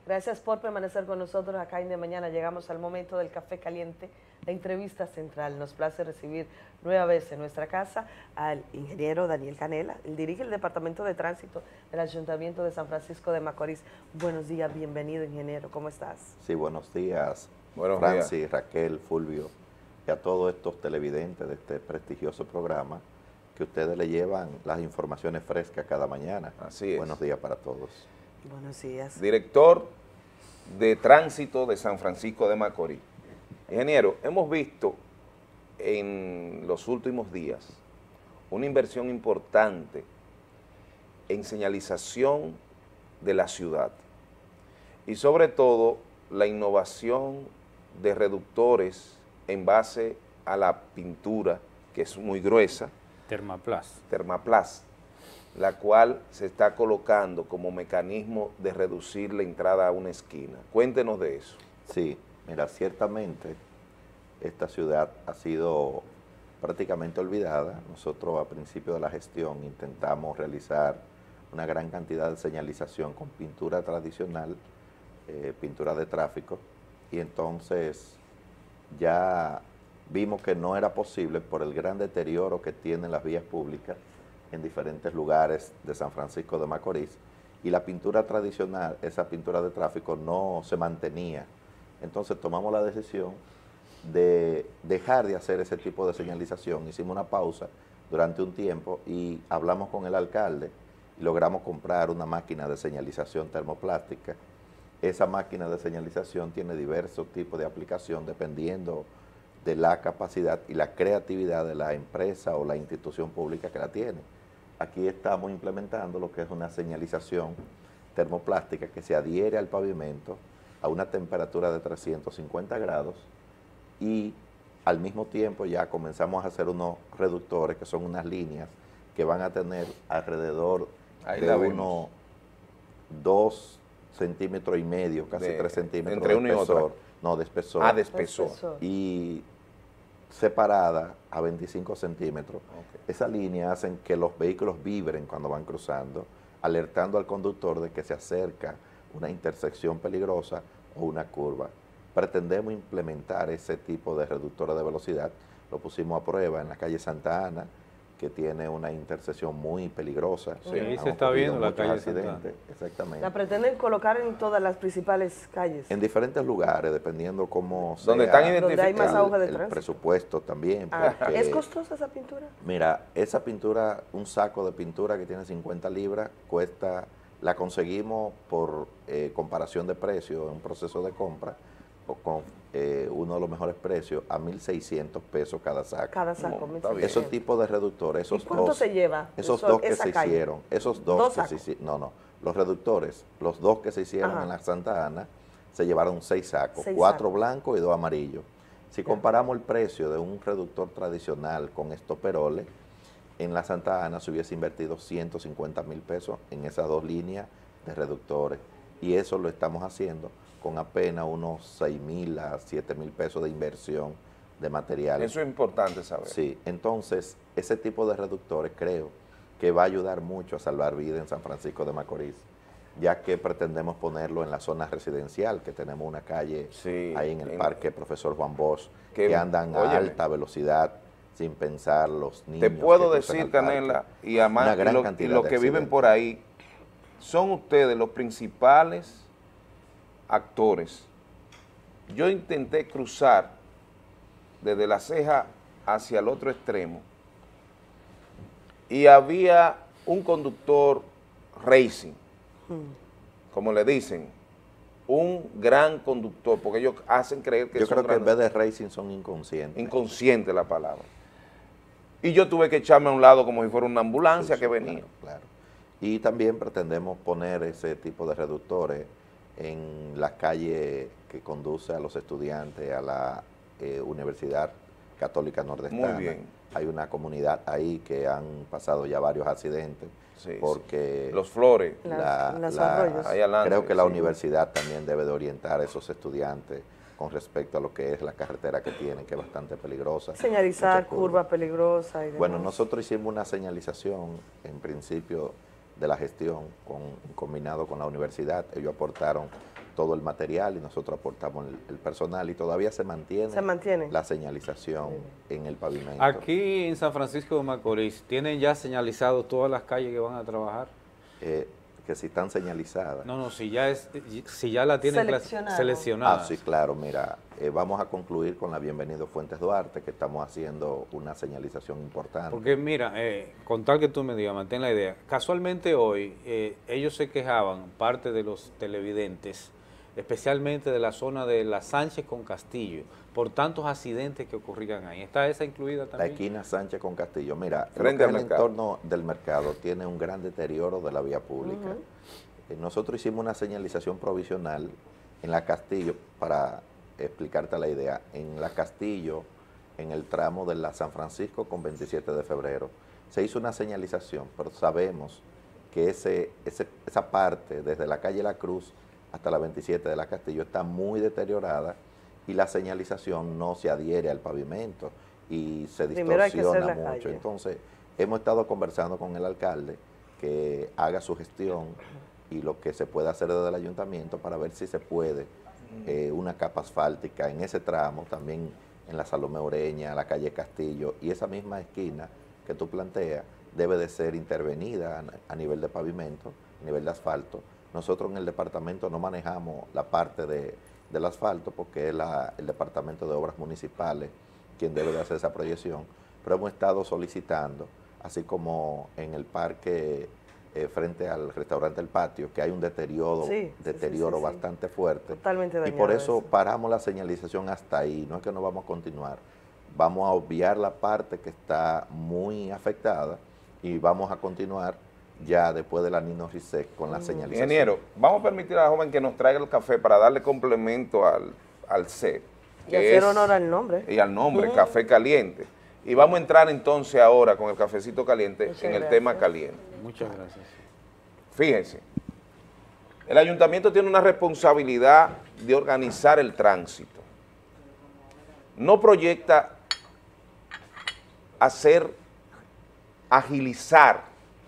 Gracias por permanecer con nosotros acá en De Mañana. Llegamos al momento del café caliente, la entrevista central. Nos place recibir nueva vez en nuestra casa al ingeniero Daniel Canela. Él dirige el Departamento de Tránsito del Ayuntamiento de San Francisco de Macorís. Buenos días, bienvenido, ingeniero. ¿Cómo estás? Sí, buenos días, Francis, días. Raquel, Fulvio, y a todos estos televidentes de este prestigioso programa que ustedes le llevan las informaciones frescas cada mañana. Así es. Buenos días para todos. Buenos días. Director de Tránsito de San Francisco de Macorís. Ingeniero, hemos visto en los últimos días una inversión importante en señalización de la ciudad y sobre todo la innovación de reductores en base a la pintura, que es muy gruesa, Thermaplast, la cual se está colocando como mecanismo de reducir la entrada a una esquina. Cuéntenos de eso. Sí, mira, ciertamente esta ciudad ha sido prácticamente olvidada. Nosotros a principio de la gestión intentamos realizar una gran cantidad de señalización con pintura tradicional, pintura de tráfico, y entonces ya vimos que no era posible por el gran deterioro que tienen las vías públicas en diferentes lugares de San Francisco de Macorís, y la pintura tradicional, esa pintura de tráfico, no se mantenía. Entonces tomamos la decisión de dejar de hacer ese tipo de señalización. Hicimos una pausa durante un tiempo y hablamos con el alcalde y logramos comprar una máquina de señalización termoplástica. Esa máquina de señalización tiene diversos tipos de aplicación dependiendo de la capacidad y la creatividad de la empresa o la institución pública que la tiene. Aquí estamos implementando lo que es una señalización termoplástica que se adhiere al pavimento a una temperatura de 350 grados, y al mismo tiempo ya comenzamos a hacer unos reductores que son unas líneas que van a tener alrededor de unos 2 centímetros y medio, casi 3 centímetros entre de una y espesor. otra. No, de espesor. Ah, de espesor. Y separada a 25 centímetros. Okay. Esa línea hacen que los vehículos vibren cuando van cruzando, alertando al conductor de que se acerca una intersección peligrosa o una curva. Pretendemos implementar ese tipo de reductores de velocidad. Lo pusimos a prueba en la calle Santa Ana, que tiene una intersección muy peligrosa. Sí, se está viendo la calle accidentes. Santa Ana. Exactamente. La pretenden colocar en todas las principales calles. En diferentes lugares, dependiendo cómo sea. Donde están Donde hay más auge de el tránsito. presupuesto también. porque, ¿Es costosa esa pintura? mira, esa pintura, un saco de pintura que tiene 50 libras, la conseguimos por comparación de precios en un proceso de compra, o con uno de los mejores precios, a 1.600 pesos cada saco. Cada saco, No, 1.600. Esos tipos de reductores, esos ¿Y cuánto dos, se lleva? esos eso- dos que esa se calle? hicieron, esos dos ¿Dos que se sacos? hicieron, no, los reductores, los dos que se hicieron Ajá. en la Santa Ana, se llevaron 6 sacos, 6 4 sacos. blancos y 2 amarillos. Si comparamos el precio de un reductor tradicional con estoperoles, en la Santa Ana se hubiese invertido 150,000 pesos en esas dos líneas de reductores, y eso lo estamos haciendo con apenas unos 6,000 a 7,000 pesos de inversión de materiales. Eso es importante saber. Sí, entonces ese tipo de reductores creo que va a ayudar mucho a salvar vidas en San Francisco de Macorís, ya que pretendemos ponerlo en la zona residencial, que tenemos una calle Sí, ahí en el Parque Profesor Juan Bosch, que, que andan a óyeme, alta velocidad sin pensar los niños. Te puedo que cruzan decir, el parque. Canela, y Una además gran los cantidad de que viven accidentes. por ahí, son ustedes los principales actores. Yo intenté cruzar desde la ceja hacia el otro extremo y había un conductor racing, como le dicen, un gran conductor, porque ellos hacen creer que Yo son creo que en grandes. vez de racing son inconscientes. Inconsciente la palabra. Y yo tuve que echarme a un lado como si fuera una ambulancia Sí, que sí, venía. Claro, claro. Y también pretendemos poner ese tipo de reductores en la calle que conduce a los estudiantes a la Universidad Católica Nordestana. Muy bien. Hay una comunidad ahí que han pasado ya varios accidentes, Sí, porque Los Flores. Los arroyos. Ahí adelante, creo que la sí. universidad también debe de orientar a esos estudiantes con respecto a lo que es la carretera que tienen, que es bastante peligrosa. Señalizar muchas curva peligrosa y demás. Bueno, nosotros hicimos una señalización en principio de la gestión combinado con la universidad. Ellos aportaron todo el material y nosotros aportamos el personal y todavía se mantiene la señalización en el pavimento. Aquí en San Francisco de Macorís, ¿tienen ya señalizado todas las calles que van a trabajar? Que si están señalizadas. No, si ya la tienen seleccionada. Sí, claro, mira, vamos a concluir con la Bienvenido Fuentes Duarte, que estamos haciendo una señalización importante. Porque mira, con tal que tú me digas, mantén la idea, casualmente hoy ellos se quejaban, parte de los televidentes, especialmente de la zona de la Sánchez con Castillo, por tantos accidentes que ocurrían ahí. ¿Está esa incluida también? La esquina Sánchez con Castillo. Mira, frente al entorno del mercado tiene un gran deterioro de la vía pública. Nosotros hicimos una señalización provisional en la Castillo, para explicarte la idea, en la Castillo, en el tramo de la San Francisco con 27 de febrero, se hizo una señalización, pero sabemos que esa parte, desde la calle La Cruz hasta la 27 de la Castillo, está muy deteriorada y la señalización no se adhiere al pavimento y se distorsiona mucho. Entonces, hemos estado conversando con el alcalde que haga su gestión y lo que se puede hacer desde el ayuntamiento para ver si se puede una capa asfáltica en ese tramo, también en la Salomé Ureña, la calle Castillo, y esa misma esquina que tú planteas debe de ser intervenida a nivel de pavimento, a nivel de asfalto. Nosotros en el departamento no manejamos la parte del asfalto porque es el departamento de obras municipales quien debe de hacer esa proyección, pero hemos estado solicitando, así como en el parque frente al restaurante El Patio, que hay un deterioro bastante fuerte. Totalmente dañado. Y por eso paramos la señalización hasta ahí, no es que no vamos a continuar. Vamos a obviar la parte que está muy afectada y vamos a continuar ya después de la Nino Risset con la señalización. Ingeniero, vamos a permitir a la joven que nos traiga el café para darle complemento al set. Y hacer honor al nombre. Y al nombre, Café Caliente. Y vamos a entrar entonces ahora con el cafecito caliente en el tema caliente. Muchas gracias. Fíjense, el ayuntamiento tiene una responsabilidad de organizar el tránsito. No proyecta agilizar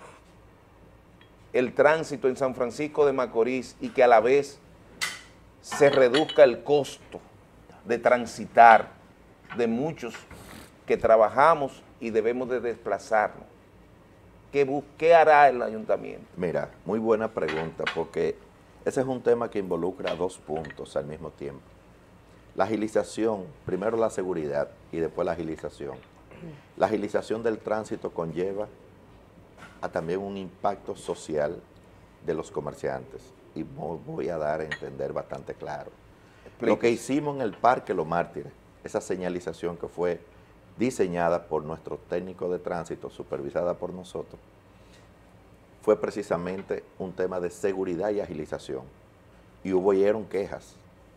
el tránsito en San Francisco de Macorís y que a la vez se reduzca el costo de transitar de muchos que trabajamos y debemos de desplazarnos. ¿Qué hará el ayuntamiento? Mira, muy buena pregunta, porque ese es un tema que involucra dos puntos al mismo tiempo. La agilización, primero la seguridad y después la agilización. La agilización del tránsito conlleva a también un impacto social de los comerciantes, y voy a dar a entender bastante claro. Lo que hicimos en el Parque Los Mártires, esa señalización que fue diseñada por nuestro técnico de tránsito, supervisada por nosotros, fue precisamente un tema de seguridad y agilización. Y hubieron quejas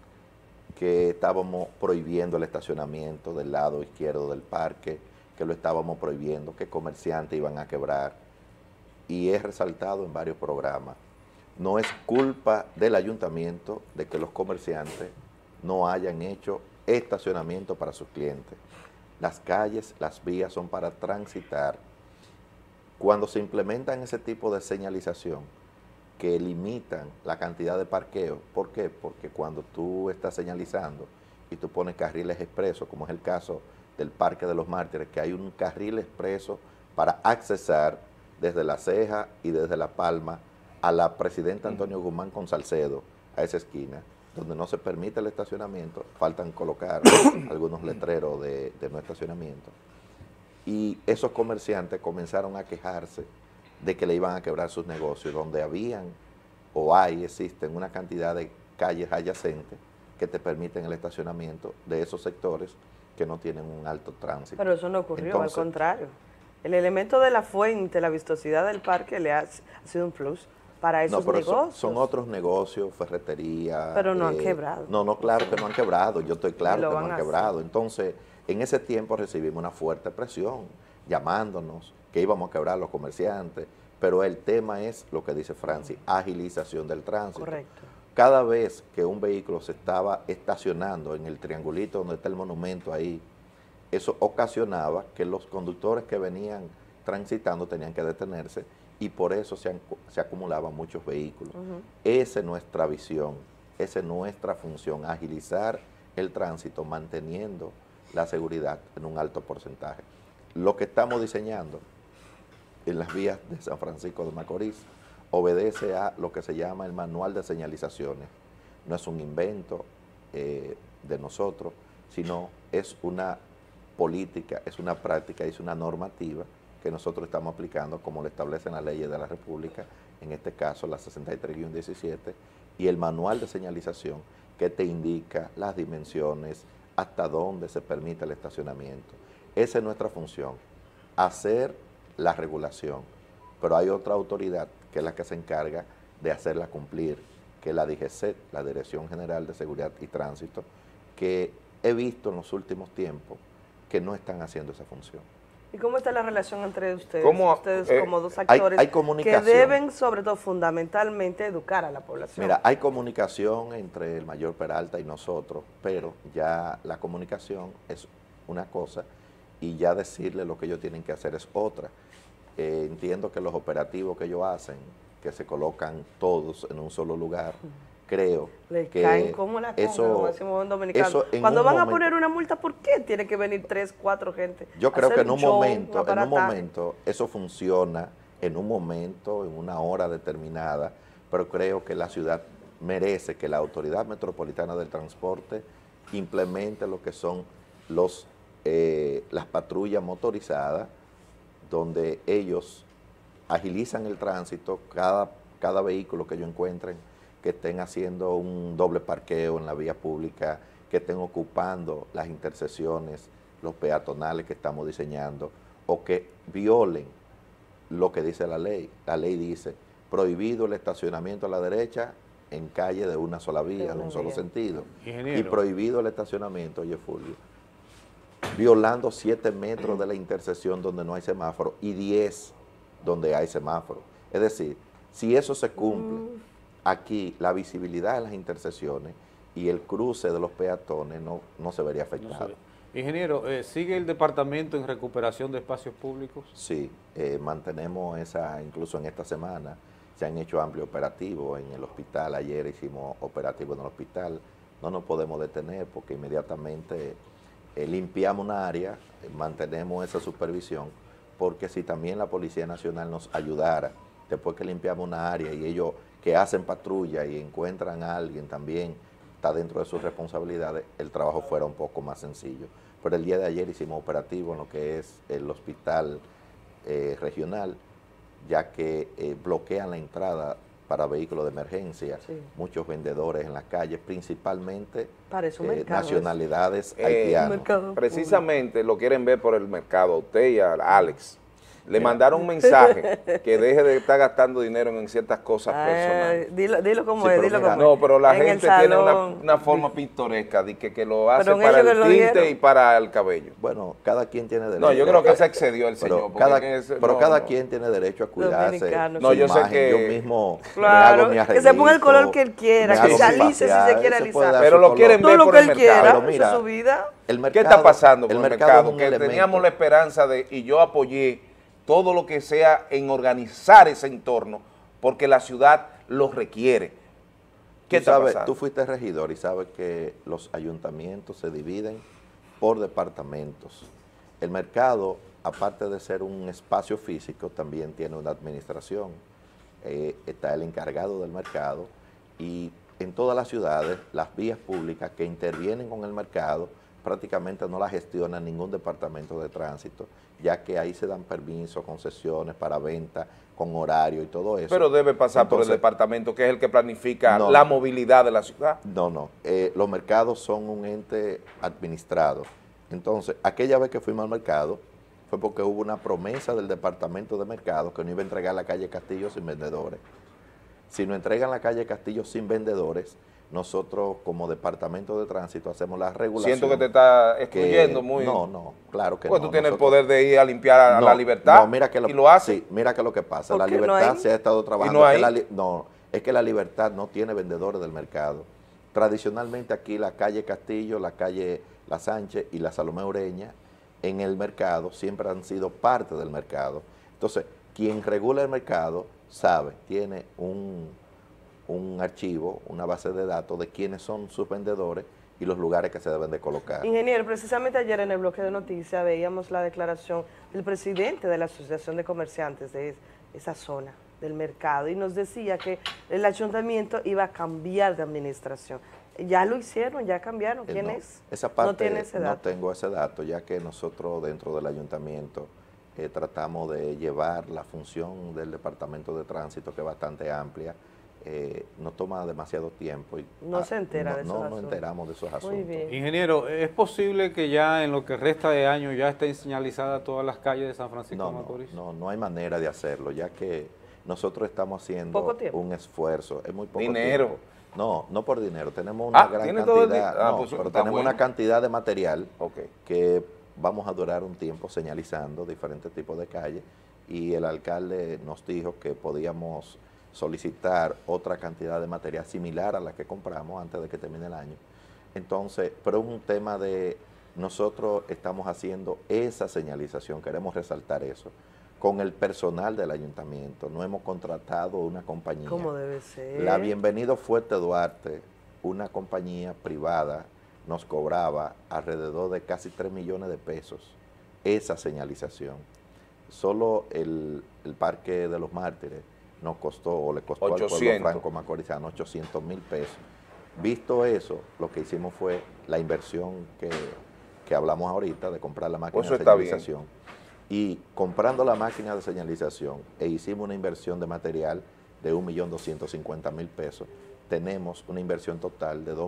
que estábamos prohibiendo el estacionamiento del lado izquierdo del parque, que lo estábamos prohibiendo, que comerciantes iban a quebrar. Y he resaltado en varios programas, no es culpa del ayuntamiento de que los comerciantes no hayan hecho estacionamiento para sus clientes. Las calles, las vías son para transitar. Cuando se implementan ese tipo de señalización que limitan la cantidad de parqueo, ¿por qué? Porque cuando tú estás señalizando y tú pones carriles expresos, como es el caso del Parque de los Mártires, que hay un carril expreso para accesar desde La Ceja y desde La Palma a la Presidenta Antonio Guzmán con Salcedo, a esa esquina, donde no se permite el estacionamiento, faltan colocar algunos letreros de no estacionamiento. Y esos comerciantes comenzaron a quejarse de que le iban a quebrar sus negocios, donde existen una cantidad de calles adyacentes que te permiten el estacionamiento de esos sectores que no tienen un alto tránsito. Pero eso no ocurrió, entonces, al contrario. El elemento de la fuente, la vistosidad del parque le ha sido un plus para esos negocios. Son otros negocios, ferretería. Pero no han quebrado. No, claro que no han quebrado, yo estoy claro que no han quebrado. Entonces, en ese tiempo recibimos una fuerte presión, llamándonos que íbamos a quebrar los comerciantes, pero el tema es lo que dice Francis, agilización del tránsito. Correcto. Cada vez que un vehículo se estaba estacionando en el triangulito donde está el monumento ahí, eso ocasionaba que los conductores que venían transitando tenían que detenerse y por eso se acumulaban muchos vehículos. Esa es nuestra visión, esa es nuestra función, agilizar el tránsito manteniendo la seguridad en un alto porcentaje. Lo que estamos diseñando en las vías de San Francisco de Macorís obedece a lo que se llama el manual de señalizaciones. No es un invento de nosotros, sino es una política, es una práctica, es una normativa que nosotros estamos aplicando como lo establecen las leyes de la República, en este caso la 63-17, y el manual de señalización que te indica las dimensiones, hasta dónde se permite el estacionamiento. Esa es nuestra función, hacer la regulación, pero hay otra autoridad que es la que se encarga de hacerla cumplir, que es la DGCET, la Dirección General de Seguridad y Tránsito, que he visto en los últimos tiempos que no están haciendo esa función. ¿Y cómo está la relación entre ustedes? ¿Cómo, ustedes como dos actores hay comunicación, que deben, sobre todo, fundamentalmente, educar a la población. Mira, hay comunicación entre el mayor Peralta y nosotros, pero ya la comunicación es una cosa y ya decirle lo que ellos tienen que hacer es otra. Entiendo que los operativos que ellos hacen, que se colocan todos en un solo lugar, creo Les que caen como la conga, como decimos en dominicano. Cuando van a poner una multa, ¿por qué tiene que venir 3, 4 gente? Yo creo que en un show, momento eso funciona, en un momento, en una hora determinada, pero creo que la ciudad merece que la Autoridad Metropolitana del Transporte implemente lo que son las patrullas motorizadas, donde ellos agilizan el tránsito, cada vehículo que ellos encuentren, que estén haciendo un doble parqueo en la vía pública, que estén ocupando las intersecciones, los peatonales que estamos diseñando, o que violen lo que dice la ley. La ley dice, prohibido el estacionamiento a la derecha en calle de una sola vía, de un solo sentido. Ingeniero. Y prohibido el estacionamiento, oye Fulvio, violando 7 metros de la intersección donde no hay semáforo y 10 donde hay semáforo. Es decir, si eso se cumple, aquí la visibilidad de las intersecciones y el cruce de los peatones no se vería afectado. No sé. Ingeniero, ¿sigue el departamento en recuperación de espacios públicos? Sí, mantenemos incluso en esta semana, se han hecho amplios operativos en el hospital. Ayer hicimos operativos en el hospital, no nos podemos detener porque inmediatamente limpiamos una área, mantenemos esa supervisión, porque si también la Policía Nacional nos ayudara, después que limpiamos una área y ellos que hacen patrulla y encuentran a alguien también, está dentro de sus responsabilidades, el trabajo fuera un poco más sencillo. Pero el día de ayer hicimos operativo en lo que es el hospital regional, ya que bloquean la entrada para vehículos de emergencia, muchos vendedores en las calles, principalmente nacionalidades haitianas. Precisamente lo quieren ver por el mercado, a usted y a Alex. Le mandaron un mensaje que deje de estar gastando dinero en ciertas cosas personales. Dilo como es, dilo como es. No, pero la gente tiene una forma pintoresca de que lo hace para el tinte y para el cabello. Bueno, cada quien tiene derecho. No, yo creo que se excedió el señor. Pero cada quien tiene derecho a cuidarse. No, yo sé que yo mismo claro, me hago mi arreglito, que se ponga el color que él quiera, que se alice si se quiere alisar. Pero lo quieren ver por el mercado. Esa es su vida. ¿Qué está pasando con el mercado? Que teníamos la esperanza de, y yo apoyé todo lo que sea en organizar ese entorno, porque la ciudad lo requiere. ¿Qué está pasando? Tú fuiste regidor y sabes que los ayuntamientos se dividen por departamentos. El mercado, aparte de ser un espacio físico, también tiene una administración. Está el encargado del mercado y en todas las ciudades, las vías públicas que intervienen con el mercado prácticamente no la gestiona ningún departamento de tránsito, ya que ahí se dan permisos, concesiones para venta, con horario y todo eso. Pero debe pasar por el departamento, que es el que planifica la movilidad de la ciudad. No. Los mercados son un ente administrado. Entonces, aquella vez que fuimos al mercado, fue porque hubo una promesa del departamento de mercado que no iba a entregar la calle Castillo sin vendedores. Si no entregan la calle Castillo sin vendedores, nosotros como departamento de tránsito hacemos la regulación. Siento que te está excluyendo muy... No, claro que pues tú tienes el poder de ir a limpiar a la libertad y lo haces. Sí, mira que lo que pasa, la libertad se ha estado trabajando. Es que la libertad no tiene vendedores del mercado. Tradicionalmente aquí la calle Castillo, la calle La Sánchez y la Salomé Ureña en el mercado siempre han sido parte del mercado. Entonces, quien regula el mercado sabe, tiene un archivo, una base de datos de quiénes son sus vendedores y los lugares que se deben de colocar. Ingeniero, precisamente ayer en el bloque de noticias veíamos la declaración del presidente de la Asociación de Comerciantes de esa zona del mercado y nos decía que el ayuntamiento iba a cambiar de administración. ¿Ya lo hicieron? ¿Ya cambiaron? ¿Quién No, es? Esa parte no tiene ese dato. no tengo ese dato, ya que nosotros dentro del ayuntamiento tratamos de llevar la función del departamento de tránsito, que es bastante amplia, no toma demasiado tiempo. Y, no se entera de esos asuntos. No nos enteramos de esos asuntos. Muy bien. Ingeniero, ¿es posible que ya en lo que resta de año ya estén señalizadas todas las calles de San Francisco de Macorís? No hay manera de hacerlo, ya que nosotros estamos haciendo un esfuerzo. Es muy poco dinero. tiempo. No por dinero, tenemos una gran cantidad, pues, pero tenemos una cantidad de material okay, que vamos a durar un tiempo señalizando diferentes tipos de calles y el alcalde nos dijo que podíamos solicitar otra cantidad de material similar a la que compramos antes de que termine el año. Entonces, pero es un tema de nosotros estamos haciendo esa señalización, queremos resaltar eso, con el personal del ayuntamiento, no hemos contratado una compañía. ¿Cómo debe ser? La Bienvenido Fuerte Duarte, una compañía privada, nos cobraba alrededor de casi 3 millones de pesos esa señalización. Solo el Parque de los Mártires nos costó, o le costó 800. al pueblo franco macorizano 800,000 pesos. Visto eso, lo que hicimos fue la inversión que hablamos ahorita de comprar la máquina de señalización. Y comprando la máquina de señalización hicimos una inversión de material de 1.250.000 pesos, tenemos una inversión total de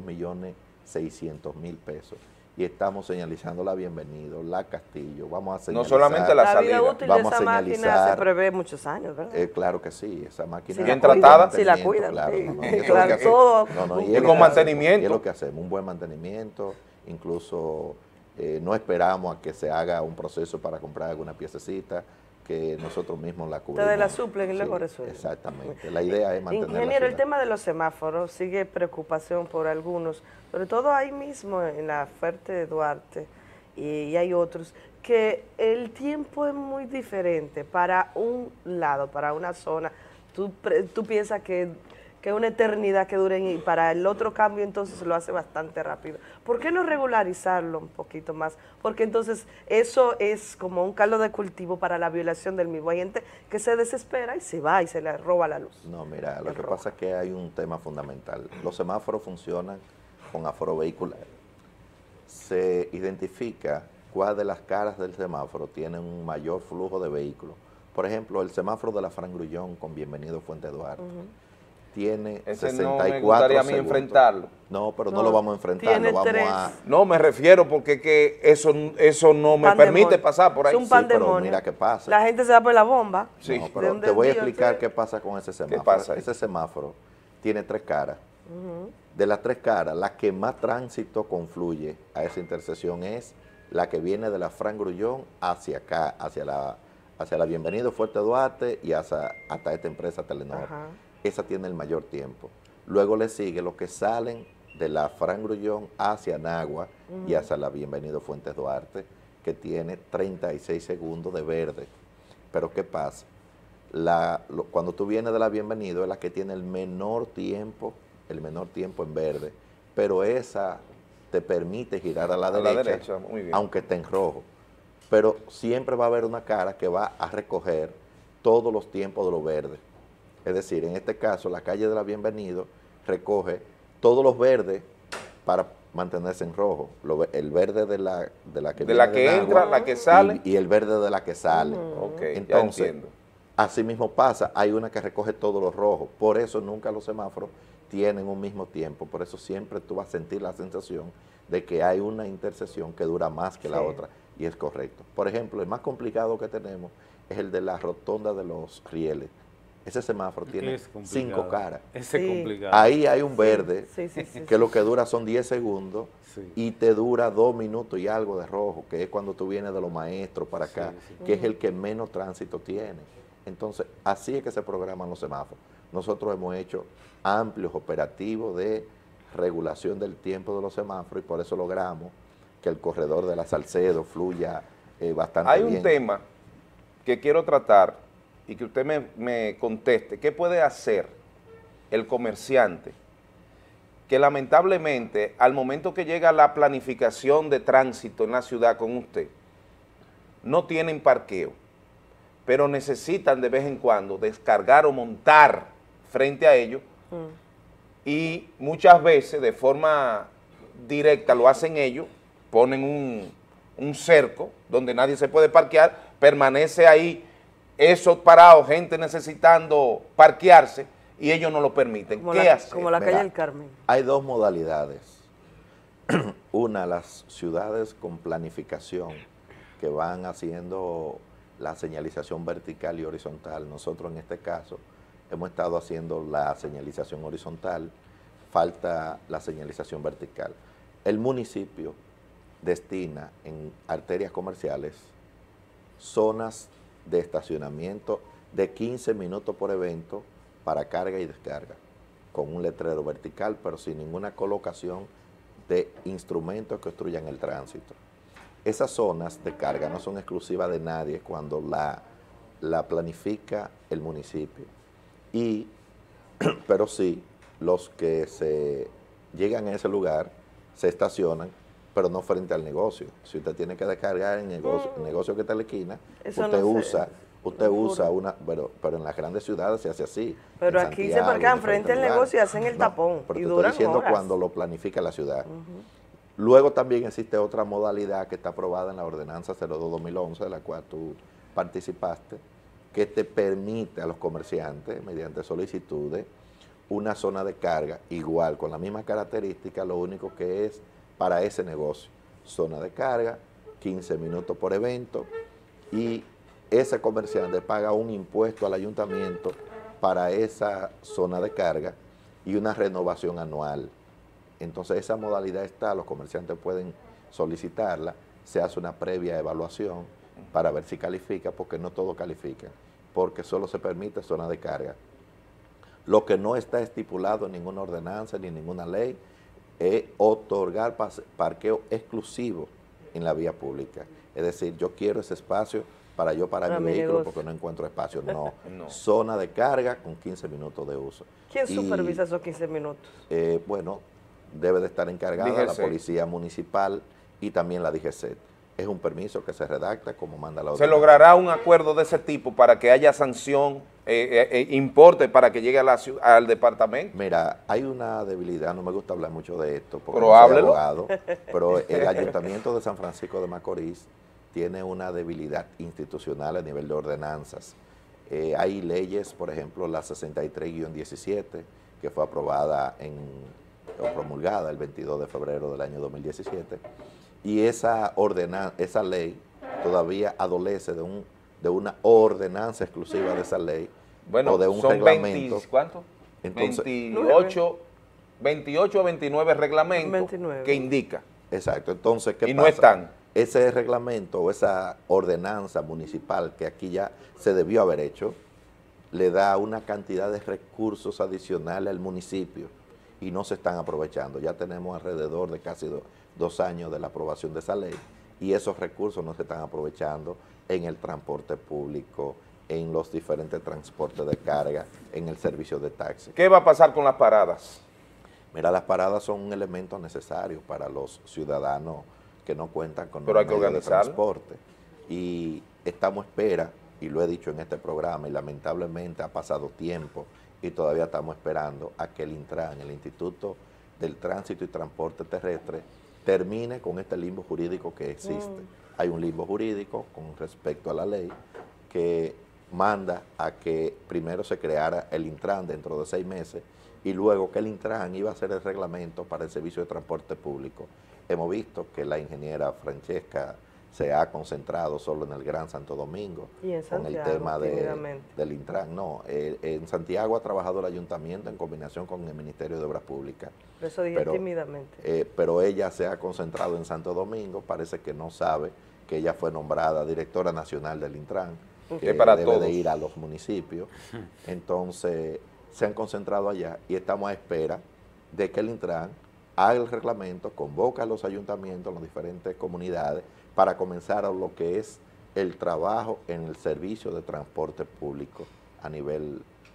2.600.000 pesos. Y estamos señalizando la Bienvenido, la Castillo, vamos a señalizar. No solamente la salida. La vida útil de esa máquina se prevé muchos años, ¿verdad? Claro que sí, esa máquina. ¿Bien tratada? Si la cuidan, claro, sí. Claro, todo. Y con mantenimiento. Y es lo que hacemos, un buen mantenimiento, incluso no esperamos a que se haga un proceso para comprar alguna piececita, que nosotros mismos la cubrimos. Ustedes la suplen y luego resuelven. Exactamente, la idea es mantener Ingeniero, el tema de los semáforos sigue preocupación por algunos, sobre todo ahí mismo en la Fuerte de Duarte y hay otros, que el tiempo es muy diferente para un lado, para una zona. Tú piensas que una eternidad que dure y para el otro cambio entonces lo hace bastante rápido. ¿Por qué no regularizarlo un poquito más? Porque entonces eso es como un caldo de cultivo para la violación del mismo. Hay gente que se desespera y se va y se le roba la luz. No, mira, lo que pasa es que hay un tema fundamental. Los semáforos funcionan con aforo vehicular. Se identifica cuál de las caras del semáforo tiene un mayor flujo de vehículos. Por ejemplo, el semáforo de la Fran Grullón con Bienvenido Fuente Duarte. Tiene ese 64 no me gustaría a mí segundos. enfrentarlo. No, pero no lo vamos a enfrentar, lo vamos a... No, me refiero porque que eso no me permite pasar por ahí. Es un pandemonio. Pero mira qué pasa. La gente se va por la bomba. Sí. No, pero te voy a explicar qué pasa con ese semáforo. ¿Qué pasa ahí? Ese semáforo tiene 3 caras. De las 3 caras, la que más tránsito confluye a esa intersección es la que viene de la Fran Grullón hacia acá, hacia la Bienvenido Fuerte Duarte y hasta esta empresa Telenor. Ajá. Esa tiene el mayor tiempo. Luego le sigue los que salen de la Fran Grullón hacia Nagua y hacia la Bienvenido Fuentes Duarte, que tiene 36 segundos de verde. Pero ¿qué pasa? Cuando tú vienes de la Bienvenido es la que tiene el menor tiempo en verde, pero esa te permite girar a la derecha, muy bien, aunque esté en rojo. Pero siempre va a haber una cara que va a recoger todos los tiempos de lo verde. Es decir, en este caso, la calle de la Bienvenido recoge todos los verdes para mantenerse en rojo. El verde de la que entra, la que sale. Y el verde de la que sale. Okay, entonces, así mismo pasa, hay una que recoge todos los rojos. Por eso nunca los semáforos tienen un mismo tiempo. Por eso siempre tú vas a sentir la sensación de que hay una intersección que dura más que la otra. Y es correcto. Por ejemplo, el más complicado que tenemos es el de la rotonda de los rieles. Ese semáforo tiene 5 caras. Ese es complicado. Ahí hay un verde que lo que dura son 10 segundos y te dura 2 minutos y algo de rojo, que es cuando tú vienes de los maestros para acá, que es el que menos tránsito tiene. Entonces, así es que se programan los semáforos. Nosotros hemos hecho amplios operativos de regulación del tiempo de los semáforos y por eso logramos que el corredor de la Salcedo fluya bastante bien. Hay un tema que quiero tratar y que usted me conteste. ¿Qué puede hacer el comerciante, que lamentablemente al momento que llega la planificación de tránsito en la ciudad con usted, no tienen parqueo, pero necesitan de vez en cuando descargar o montar frente a ellos y muchas veces de forma directa lo hacen ellos, ponen un cerco donde nadie se puede parquear, permanece ahí esos parados, gente necesitando parquearse y ellos no lo permiten. ¿Qué hacer? Como la calle del Carmen. Hay dos modalidades. Una, las ciudades con planificación que van haciendo la señalización vertical y horizontal. Nosotros en este caso hemos estado haciendo la señalización horizontal, falta la señalización vertical. El municipio destina en arterias comerciales zonas de estacionamiento de 15 minutos por evento para carga y descarga, con un letrero vertical, pero sin ninguna colocación de instrumentos que obstruyan el tránsito. Esas zonas de carga no son exclusivas de nadie cuando la planifica el municipio. Pero sí, los que se llegan a ese lugar se estacionan, pero no frente al negocio. Si usted tiene que descargar en el negocio que está en la esquina, usted usa una, pero en las grandes ciudades se hace así. Pero aquí se parquean frente al negocio y hacen el tapón. Pero y te duran estoy diciendo horas. cuando lo planifica la ciudad. Luego también existe otra modalidad que está aprobada en la ordenanza 02-2011, de la cual tú participaste, que te permite a los comerciantes, mediante solicitudes, una zona de carga igual, con la misma característica, lo único que es para ese negocio. Zona de carga, 15 minutos por evento, y ese comerciante paga un impuesto al ayuntamiento para esa zona de carga y una renovación anual. Entonces esa modalidad está, los comerciantes pueden solicitarla, se hace una previa evaluación para ver si califica, porque no todo califica, porque solo se permite zona de carga. Lo que no está estipulado en ninguna ordenanza ni en ninguna ley es otorgar parqueo exclusivo en la vía pública. Es decir, yo quiero ese espacio para mi vehículo porque no encuentro espacio. No. Zona de carga con 15 minutos de uso. ¿Quién supervisa esos 15 minutos? Bueno, debe de estar encargada la Policía Municipal y también la DGC. Es un permiso que se redacta como manda la ordenanza. ¿Se logrará un acuerdo de ese tipo para que haya sanción, importe para que llegue al departamento? Mira, hay una debilidad, no me gusta hablar mucho de esto porque pero no soy háblelo. abogado, pero el Ayuntamiento de San Francisco de Macorís tiene una debilidad institucional a nivel de ordenanzas. Hay leyes, por ejemplo, la 63-17, que fue aprobada o promulgada el 22 de febrero del año 2017, y esa ley todavía adolece de una ordenanza exclusiva de esa ley, bueno, o de un son reglamento. 20, ¿cuánto? Entonces, 28 o 29 reglamentos 29. que indica. Exacto, entonces, ¿qué pasa? Y no están. Ese reglamento o esa ordenanza municipal que aquí ya se debió haber hecho, le da una cantidad de recursos adicionales al municipio y no se están aprovechando. Ya tenemos alrededor de casi 2 años de la aprobación de esa ley y esos recursos no se están aprovechando en el transporte público, en los diferentes transportes de carga, en el servicio de taxi. ¿Qué va a pasar con las paradas? Mira, las paradas son un elemento necesario para los ciudadanos que no cuentan con Pero hay que medios de organizarlo. transporte. Y estamos a espera, y lo he dicho en este programa, y lamentablemente ha pasado tiempo y todavía estamos esperando a que el Intran, el Instituto del Tránsito y Transporte Terrestre, termine con este limbo jurídico que existe. Hay un limbo jurídico con respecto a la ley que manda a que primero se creara el Intran dentro de 6 meses y luego que el Intran iba a hacer el reglamento para el servicio de transporte público. Hemos visto que la ingeniera Francesca se ha concentrado solo en el Gran Santo Domingo y en con el tema del Intran. No, en Santiago ha trabajado el ayuntamiento en combinación con el Ministerio de Obras Públicas. Eso dije tímidamente. Pero ella se ha concentrado en Santo Domingo, parece que no sabe que ella fue nombrada directora nacional del Intran, que para debe todos. de ir a los municipios. Entonces se han concentrado allá y estamos a espera de que el Intran haga el reglamento, convoca a los ayuntamientos, las diferentes comunidades, para comenzar a lo que es el trabajo en el servicio de transporte público a nivel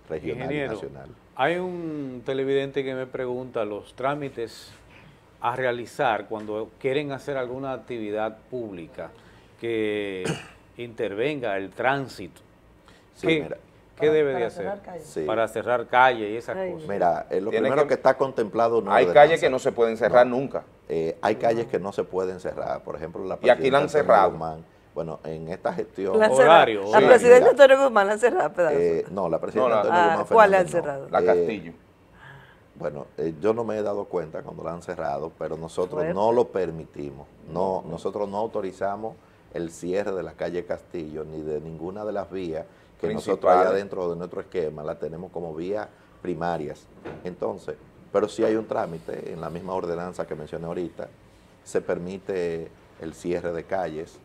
regional Ingeniero, y nacional. Hay un televidente que me pregunta los trámites a realizar cuando quieren hacer alguna actividad pública que intervenga el tránsito. Sí, mira, ¿Qué debe de para hacer? cerrar calles. Sí. Para cerrar calles y esas Ay, cosas. mira, lo Tiene primero que- que está contemplado no Hay calles que no se pueden cerrar nunca. hay calles que no se pueden cerrar, por ejemplo, la Y aquí la han Presidenta Antonio cerrado. Guzmán. Bueno, en esta gestión... La han Horario, cerrado. La horario. presidenta Mira, Antonio Guzmán la han cerrado pedazos. no, la Presidenta No, la- Antonio Guzmán ¿cuál le han Fernández no. cerrado? La Castillo. Bueno, yo no me he dado cuenta cuando la han cerrado, pero nosotros Fuerte. no lo permitimos. No, nosotros no autorizamos el cierre de la calle Castillo ni de ninguna de las vías que nosotros Principales. allá dentro de nuestro esquema la tenemos como vías primarias. Entonces, pero sí hay un trámite en la misma ordenanza que mencioné ahorita, se permite el cierre de calles,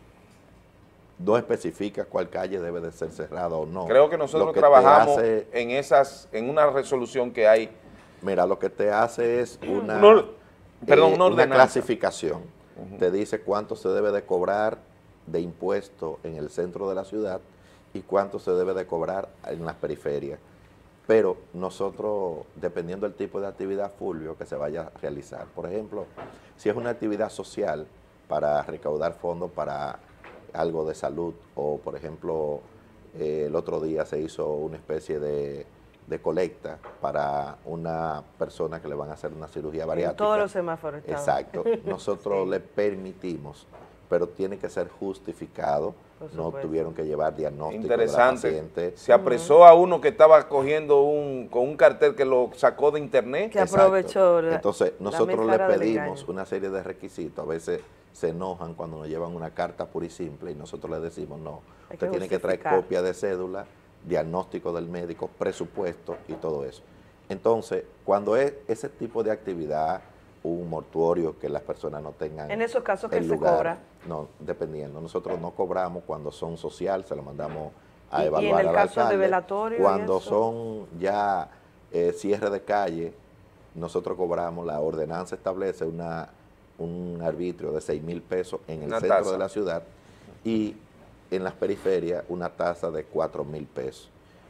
no especifica cuál calle debe de ser cerrada o no. Creo que Lo nosotros que te trabajamos hace- en una resolución que hay. Mira, lo que te hace es una, Perdón, una una ordenanza. clasificación. Te dice cuánto se debe de cobrar de impuesto en el centro de la ciudad y cuánto se debe de cobrar en las periferias. Pero nosotros, dependiendo del tipo de actividad, Fulvio, que se vaya a realizar, por ejemplo, si es una actividad social para recaudar fondos para algo de salud o, por ejemplo, el otro día se hizo una especie de colecta para una persona que le van a hacer una cirugía En bariátrica. todos los semáforos estaban. Exacto. Nosotros le permitimos, pero tiene que ser justificado. Por No supuesto. tuvieron que llevar diagnóstico de la Interesante. paciente. Se apresó a uno que estaba cogiendo con un cartel que lo sacó de internet. Que aprovechó la- Entonces, la nosotros le máscara del pedimos engaño. una serie de requisitos. A veces se enojan cuando nos llevan una carta pura y simple y nosotros le decimos, no, Hay usted que tiene que traer justificar. copia de cédula, diagnóstico del médico, presupuesto y todo eso. Entonces, cuando es ese tipo de actividad, un mortuorio que las personas no tengan En esos casos, ¿qué el se lugar, cobra? No, dependiendo. Nosotros no cobramos cuando son social, se lo mandamos Y a en evaluar el al caso de alcalde. velatorio y Cuando eso. son ya cierre de calle, nosotros cobramos, la ordenanza establece un arbitrio de 6,000 pesos en el Una centro tasa. de la ciudad y en las periferias una tasa de 4,000 pesos.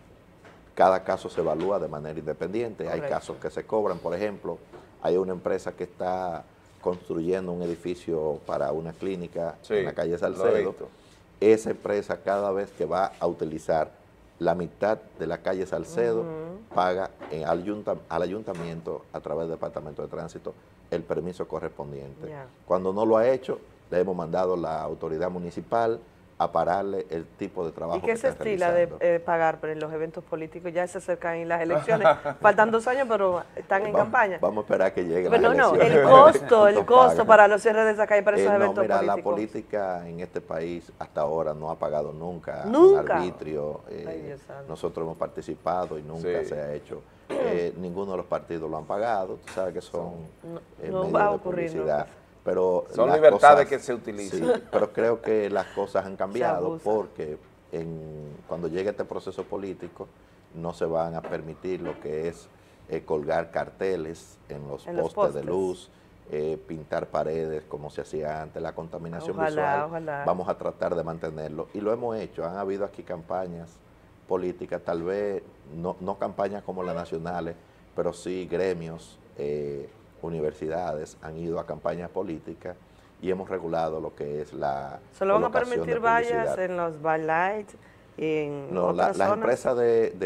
Cada caso se evalúa de manera independiente. Hay Correcto. casos que se cobran, por ejemplo, hay una empresa que está construyendo un edificio para una clínica Sí, en la calle lo he Salcedo. visto. Esa empresa cada vez que va a utilizar la mitad de la calle Salcedo, paga al ayuntamiento a través del Departamento de Tránsito el permiso correspondiente. Ya. Cuando no lo ha hecho, le hemos mandado a la autoridad municipal a pararle el tipo de trabajo ¿Y que qué se está estila realizando. de pagar en los eventos políticos? Ya se acercan las elecciones, faltan 2 años, pero están en Vamos- campaña. Vamos a esperar que lleguen Pero las no, elecciones. el ¿Cuánto costo pagan? para los cierres de esa calle, para esos No, eventos mira, políticos. la política en este país hasta ahora no ha pagado nunca ¿Nunca? un arbitrio. Ay, Dios santo. Nosotros hemos participado y nunca Sí. se ha hecho. Ninguno de los partidos lo han pagado. Tú sabes que son No medios va a de ocurrir publicidad. nunca. Pero Son las libertades que se utilizan. Sí, pero creo que las cosas han cambiado abusa. porque cuando llegue este proceso político no se van a permitir lo que es colgar carteles en los En los postes de postes. luz, pintar paredes como se hacía antes, la contaminación Ojalá, visual. ojalá. Vamos a tratar de mantenerlo y lo hemos hecho. Han habido aquí campañas políticas, tal vez no campañas como las nacionales, pero sí gremios, universidades han ido a campañas políticas y hemos regulado lo que es la ¿Solo van a colocación permitir de vallas publicidad. en los bike en No, otras las zonas? empresas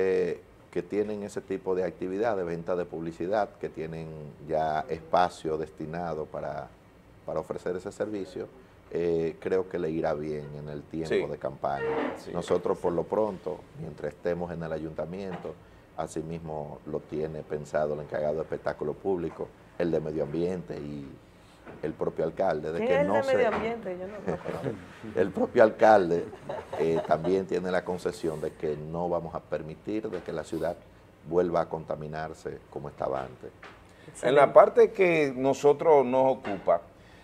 que tienen ese tipo de actividad de venta de publicidad, que tienen ya espacio destinado para ofrecer ese servicio, creo que le irá bien en el tiempo Sí. de campaña. Sí. Nosotros por lo pronto, mientras estemos en el ayuntamiento, asimismo lo tiene pensado el encargado de espectáculo público, el de medio ambiente y el propio alcalde. De ¿Quién que es el no de se- medio ambiente? Yo no lo conozco. el propio alcalde también tiene la concesión de que no vamos a permitir de que la ciudad vuelva a contaminarse como estaba antes. En la parte que nosotros nos ocupa,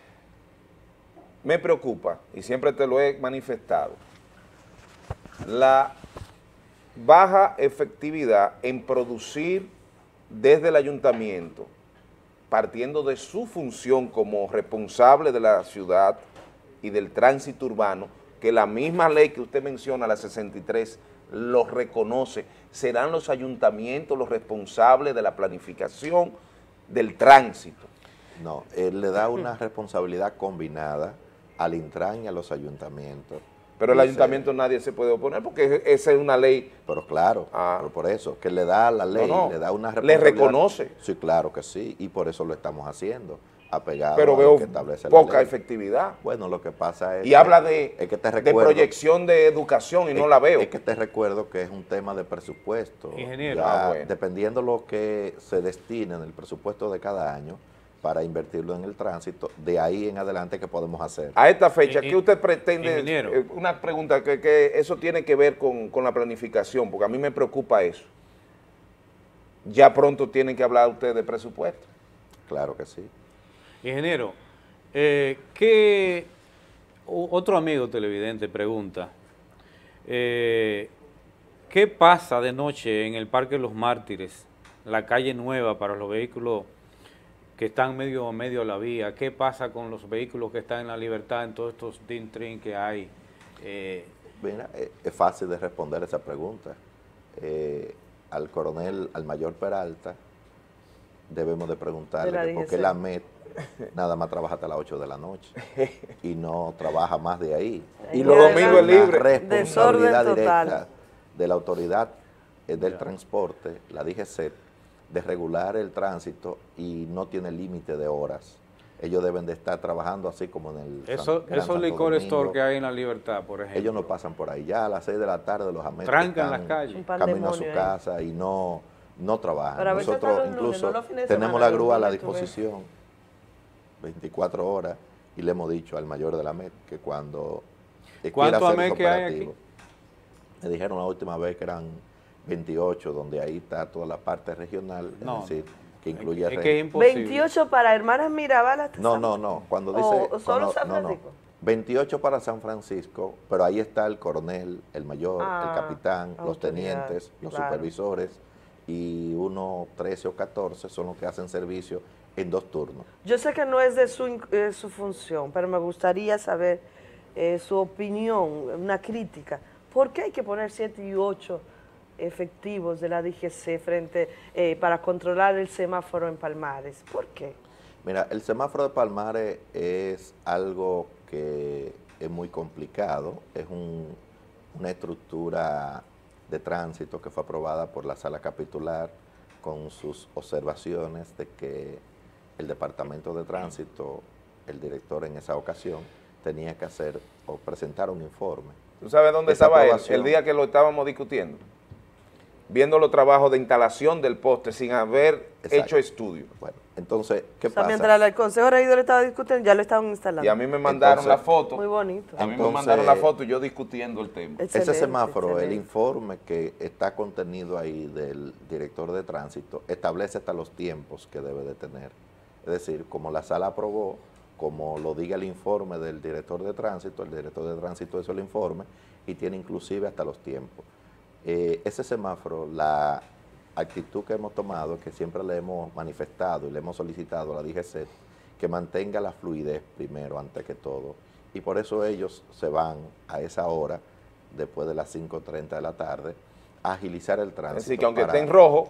me preocupa, y siempre te lo he manifestado, la baja efectividad en producir desde el ayuntamiento, partiendo de su función como responsable de la ciudad y del tránsito urbano, que la misma ley que usted menciona, la 63, los reconoce, serán los ayuntamientos los responsables de la planificación del tránsito. No, él le da una responsabilidad combinada al Intran y a los ayuntamientos. Pero el ayuntamiento nadie se puede oponer porque esa es una ley. Pero claro, pero por eso, que le da a la ley, le da una le responsabilidad. reconoce. Sí, claro que sí, y por eso lo estamos haciendo, apegado pero a veo lo que establece poca la ley. efectividad. Bueno, lo que pasa es y habla de, es que te de recuerdo, proyección de educación y no la veo. Es que te recuerdo que es un tema de presupuesto. Ingeniero. Ya, bueno. dependiendo lo que se destine en el presupuesto de cada año para invertirlo en el tránsito, de ahí en adelante que podemos hacer. A esta fecha, ¿qué usted pretende? Ingeniero. Una pregunta que eso tiene que ver con la planificación, porque a mí me preocupa eso. Ya pronto tienen que hablar ustedes de presupuesto. Claro que sí. Ingeniero, otro amigo televidente pregunta, ¿qué pasa de noche en el Parque de los Mártires, la calle nueva para los vehículos que están medio a la vía? ¿Qué pasa con los vehículos que están en La Libertad, en todos estos DIN-TRIN que hay? Mira, es fácil de responder esa pregunta. Al mayor Peralta, debemos de preguntarle por qué la MET nada más trabaja hasta las 8 de la noche y no trabaja más de ahí. Y los domingos es libre. Responsabilidad Desorden directa total de la autoridad del transporte, la DGC, de regular el tránsito y no tiene límite de horas. Ellos deben de estar trabajando así como en el Esos licor store que hay en La Libertad, por ejemplo. Ellos no pasan por ahí. Ya a las 6 de la tarde los ametes trancan las calles. Camino a su casa y no trabajan. Pero a veces hasta Nosotros los lunes, incluso no los fines de tenemos semana, la grúa a la los lunes tú ves. disposición 24 horas y le hemos dicho al mayor de la MET que cuando quiera ¿Cuántos hacer AMET que hay aquí? operativo, me dijeron la última vez que eran 28, donde ahí está toda la parte regional, No, es decir, que incluye es que es imposible. 28 para Hermanas Mirabal hasta No, cuando dice... ¿O solo no, San no, no. Francisco? 28 para San Francisco, pero ahí está el coronel, el mayor, el capitán, los autoridad, tenientes, los claro. supervisores y unos 13 o 14 son los que hacen servicio en 2 turnos. Yo sé que no es de su función, pero me gustaría saber su opinión, una crítica. ¿Por qué hay que poner 7 y 8 efectivos de la DGC para controlar el semáforo en Palmares? ¿Por qué? Mira, el semáforo de Palmares es algo que es muy complicado, es una estructura de tránsito que fue aprobada por la Sala Capitular con sus observaciones de que el Departamento de Tránsito, el director en esa ocasión, tenía que hacer o presentar un informe. ¿Tú sabes dónde Esa estaba él aprobación. el día que lo estábamos discutiendo? Viendo los trabajos de instalación del poste sin haber Exacto. hecho estudio. Bueno, entonces, ¿qué O sea, pasa? mientras el Consejo Regidor estaba discutiendo, ya lo estaban instalando. Y a mí me mandaron Entonces, la foto. Muy bonito. A mí me Entonces, mandaron la foto y yo discutiendo el tema. Excelente, Ese semáforo, el excelente. informe que está contenido ahí del director de tránsito, establece hasta los tiempos que debe de tener. Es decir, como la sala aprobó, como lo diga el informe del director de tránsito, el director de tránsito hizo el informe y tiene inclusive hasta los tiempos. Ese semáforo, la actitud que hemos tomado, que siempre le hemos manifestado y le hemos solicitado a la DGC, que mantenga la fluidez primero, antes que todo. Y por eso ellos se van a esa hora, después de las 5:30 de la tarde, a agilizar el tránsito. Así que aunque esté en rojo,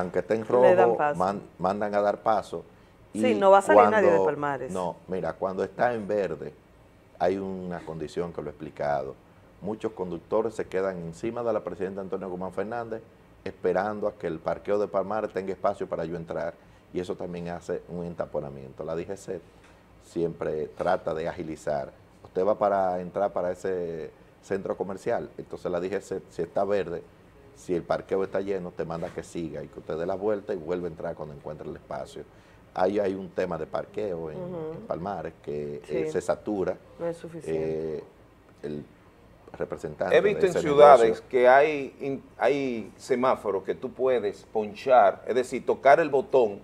Le dan paso. mandan a dar paso. Sí, no va a salir nadie de Palmares. No, mira, cuando está en verde, hay una condición que lo he explicado. Muchos conductores se quedan encima de la presidenta Antonio Guzmán Fernández esperando a que el parqueo de Palmares tenga espacio para yo entrar, y eso también hace un entaponamiento. La DGC siempre trata de agilizar. Usted va para entrar para ese centro comercial, entonces la DGC, si está verde, si el parqueo está lleno, te manda que siga y que usted dé la vuelta y vuelve a entrar cuando encuentre el espacio. Ahí hay un tema de parqueo en Palmares que Sí. se satura. No es suficiente. El representante he visto de en ese ciudades negocio, que hay semáforos que tú puedes ponchar, es decir, tocar el botón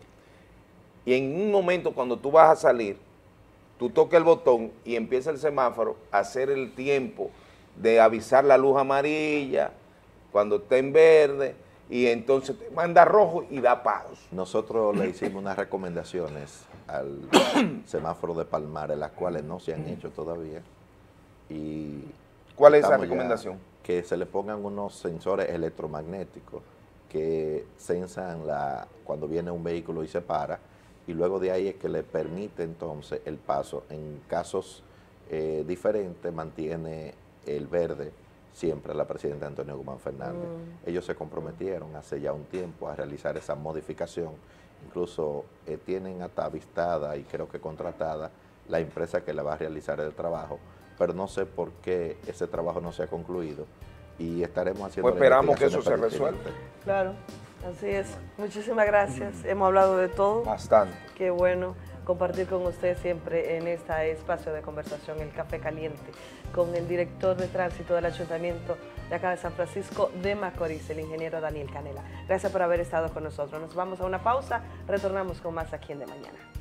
y en un momento cuando tú vas a salir, tú tocas el botón y empieza el semáforo a hacer el tiempo de avisar la luz amarilla cuando está en verde y entonces te manda rojo y da pasos. nosotros le hicimos unas recomendaciones al semáforo de Palmares, las cuales no se han hecho todavía, y ¿Cuál es esa Estamos ya recomendación? que se le pongan unos sensores electromagnéticos que sensan cuando viene un vehículo y se para, y luego de ahí es que le permite entonces el paso. En casos diferentes mantiene el verde siempre la presidenta Antonio Guzmán Fernández. Ellos se comprometieron hace ya un tiempo a realizar esa modificación, incluso tienen hasta avistada y creo que contratada la empresa que le va a realizar el trabajo, pero no sé por qué ese trabajo no se ha concluido y estaremos haciendo... Pues esperamos que eso se resuelva. Claro, así es. Muchísimas gracias. Hemos hablado de todo. Bastante. Qué bueno compartir con usted siempre en este espacio de conversación, el Café Caliente, con el director de tránsito del Ayuntamiento de acá de San Francisco de Macorís, el ingeniero Daniel Canela. Gracias por haber estado con nosotros. Nos vamos a una pausa, retornamos con más aquí en De Mañana.